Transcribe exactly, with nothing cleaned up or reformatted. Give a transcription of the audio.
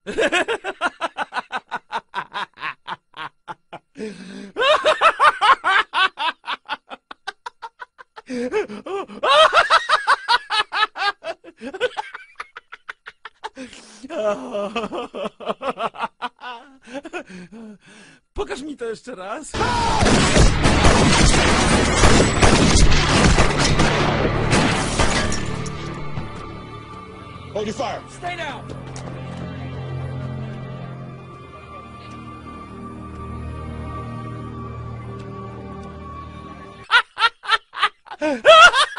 Pokaż mi to jeszcze raz. Hold your fire. Stay down. Ha ha ha ha!